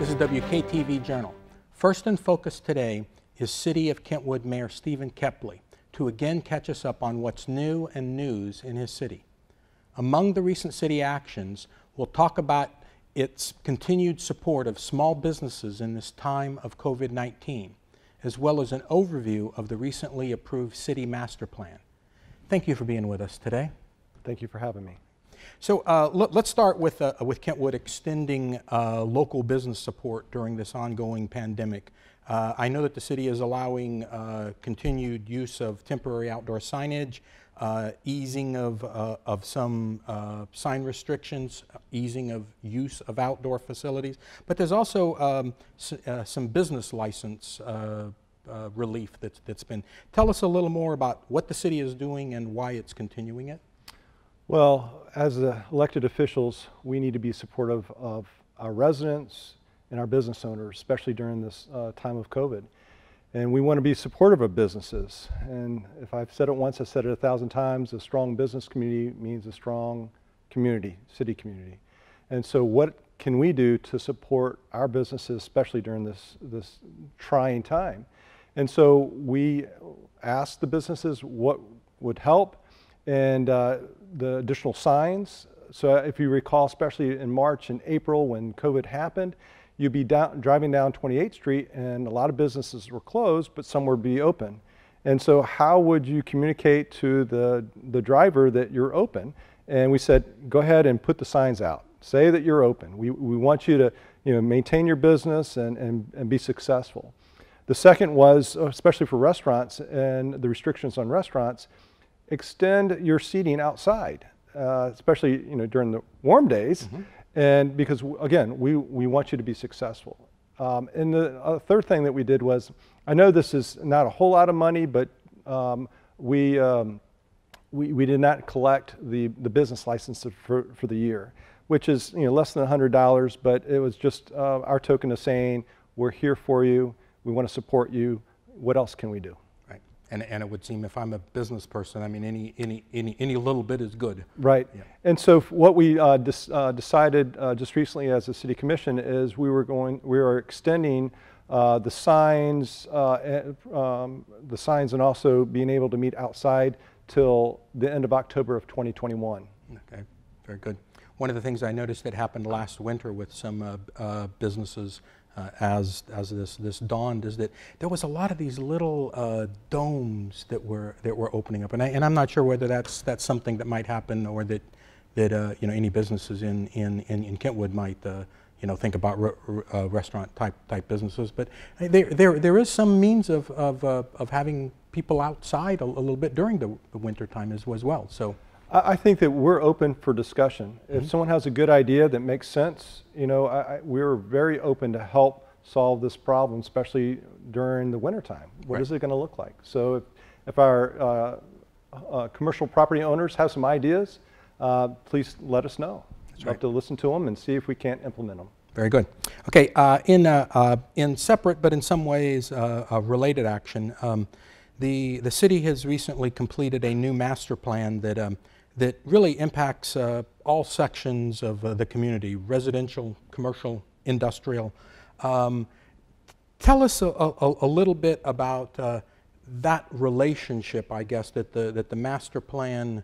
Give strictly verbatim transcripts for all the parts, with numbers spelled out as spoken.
This is W K T V Journal. First in focus today is City of Kentwood Mayor Stephen Kepley to again catch us up on what's new and news in his city. Among the recent city actions, we'll talk about its continued support of small businesses in this time of COVID nineteen, as well as an overview of the recently approved city master plan. Thank you for being with us today. Thank you for having me. So uh, let, let's start with, uh, with Kentwood extending uh, local business support during this ongoing pandemic. Uh, I know that the city is allowing uh, continued use of temporary outdoor signage, uh, easing of, uh, of some uh, sign restrictions, easing of use of outdoor facilities, but there's also um, s uh, some business license uh, uh, relief that's, that's been. Tell us a little more about what the city is doing and why it's continuing it. Well, as uh, elected officials, we need to be supportive of our residents and our business owners, especially during this uh, time of COVID. And we want to be supportive of businesses. And if I've said it once, I've said it a thousand times, a strong business community means a strong community, city community. And so what can we do to support our businesses, especially during this, this trying time? And so we asked the businesses what would help, and uh, the additional signs. So if you recall, especially in March and April when COVID happened, you'd be down, driving down twenty-eighth street and a lot of businesses were closed, but some would be open. And so how would you communicate to the, the driver that you're open? And we said, go ahead and put the signs out. Say that you're open. We, we want you to you know, maintain your business and, and, and be successful. The second was, especially for restaurants and the restrictions on restaurants, extend your seating outside, uh, especially you know during the warm days, mm-hmm. and because again we we want you to be successful. Um, and the uh, third thing that we did was, I know this is not a whole lot of money, but um, we, um, we we did not collect the the business license for for the year, which is you know less than a hundred dollars, but it was just uh, our token of saying we're here for you, we want to support you. What else can we do? And, and it would seem, if I'm a business person, I mean, any any any, any little bit is good. Right. Yeah. And so what we uh, dis, uh, decided uh, just recently as a city commission is we were going, we are extending uh, the signs, uh, um, the signs, and also being able to meet outside till the end of October of twenty twenty-one. Okay. Very good. One of the things I noticed that happened last winter with some uh, uh, businesses. Uh, as as this this dawned, is that there was a lot of these little uh, domes that were that were opening up, and I, and I'm not sure whether that's that's something that might happen, or that that uh, you know any businesses in in in, in Kentwood might uh, you know think about re uh, restaurant type type businesses. But there there there is some means of of uh, of having people outside a, a little bit during the, the winter time as, as well. So. I think that we're open for discussion. If mm-hmm. someone has a good idea that makes sense, you know, I, I, we're very open to help solve this problem, especially during the wintertime. What right. is it going to look like? So if, if our uh, uh, commercial property owners have some ideas, uh, please let us know. That's I'd right. love to listen to them and see if we can't implement them. Very good. Okay, uh, in, uh, uh, in separate but in some ways uh, uh, related action, um, the, the city has recently completed a new master plan that um, that really impacts uh, all sections of uh, the community, residential, commercial, industrial. Um, tell us a, a, a little bit about uh, that relationship, I guess, that the, that the master plan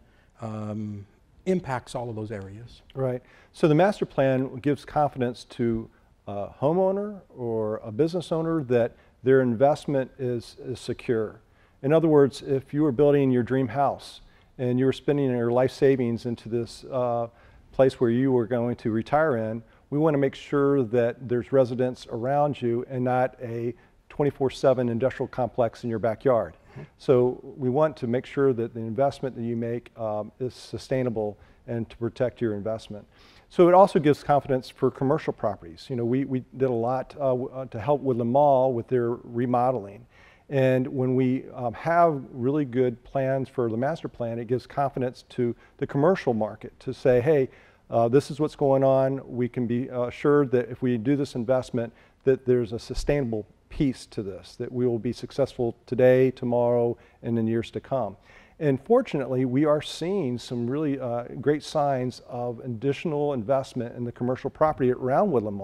um, impacts all of those areas. Right. So the master plan gives confidence to a homeowner or a business owner that their investment is, is secure. In other words, if you were building your dream house, and you were spending your life savings into this uh, place where you were going to retire in, we want to make sure that there's residents around you and not a twenty-four seven industrial complex in your backyard. Mm-hmm. So we want to make sure that the investment that you make um, is sustainable and to protect your investment. So it also gives confidence for commercial properties. You know, we, we did a lot uh, to help with the mall with their remodeling. And when we um, have really good plans for the master plan, it gives confidence to the commercial market to say, hey, uh, this is what's going on. We can be assured that if we do this investment, that there's a sustainable piece to this, that we will be successful today, tomorrow, and in years to come. And fortunately, we are seeing some really uh, great signs of additional investment in the commercial property around Woodland Mall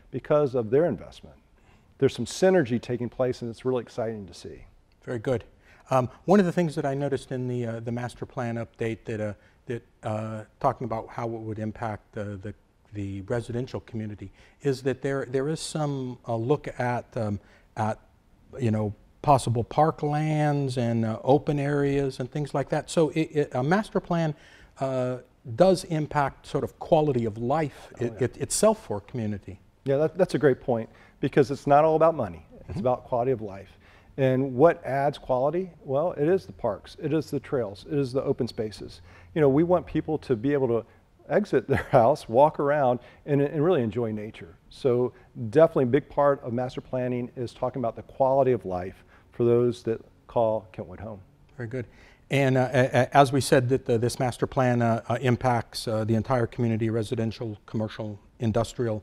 because of their investment. There's some synergy taking place, and it's really exciting to see. Very good. Um, one of the things that I noticed in the uh, the master plan update that uh, that uh, talking about how it would impact uh, the the residential community is that there there is some uh, look at um, at you know possible parklands and uh, open areas and things like that. So it, it, a master plan uh, does impact sort of quality of life Oh, it, yeah. it, itself for a community. Yeah, that, that's a great point, because it's not all about money. It's Mm-hmm. about quality of life. And what adds quality? Well, it is the parks, it is the trails, it is the open spaces. You know, we want people to be able to exit their house, walk around, and, and really enjoy nature. So definitely a big part of master planning is talking about the quality of life for those that call Kentwood home. Very good. And uh, a- a- as we said, that the, this master plan uh, uh, impacts uh, the entire community, residential, commercial, industrial.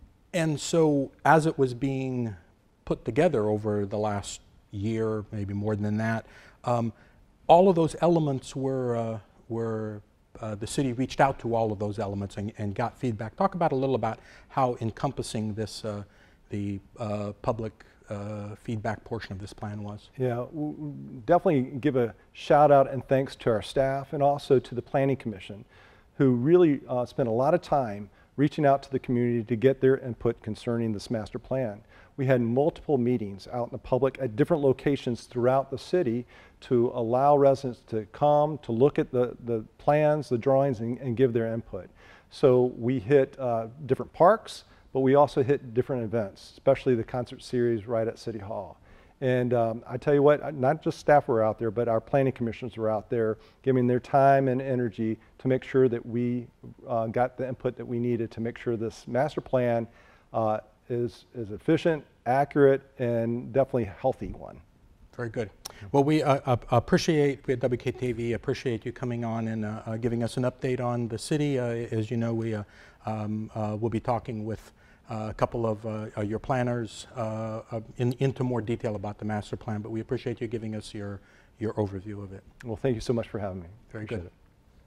And so as it was being put together over the last year, maybe more than that, um, all of those elements were, uh, were uh, the city reached out to all of those elements and, and got feedback. Talk about a little about how encompassing this, uh, the uh, public uh, feedback portion of this plan was. Yeah, w- w- definitely give a shout out and thanks to our staff and also to the Planning Commission, who really uh, spent a lot of time reaching out to the community to get their input concerning this master plan. We had multiple meetings out in the public at different locations throughout the city to allow residents to come, to look at the, the plans, the drawings, and, and give their input. So we hit uh, different parks, but we also hit different events, especially the concert series right at City Hall. And um, I tell you what, not just staff were out there, but our planning commissioners were out there giving their time and energy to make sure that we uh, got the input that we needed to make sure this master plan uh, is, is efficient, accurate, and definitely a healthy one. Very good. Well, we uh, uh, appreciate, we at W K T V appreciate you coming on and uh, uh, giving us an update on the city. Uh, as you know, we uh, um, uh, will be talking with uh, a couple of uh, uh, your planners uh, uh, in, into more detail about the master plan, but we appreciate you giving us your, your overview of it. Well, thank you so much for having me. Very Appreciate good. it.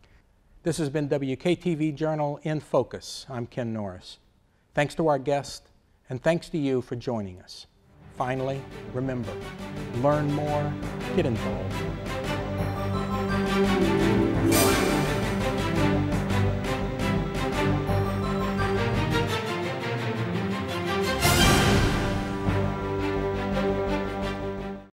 This has been W K T V Journal in Focus. I'm Ken Norris. Thanks to our guest, and thanks to you for joining us. Finally, remember, learn more, get involved.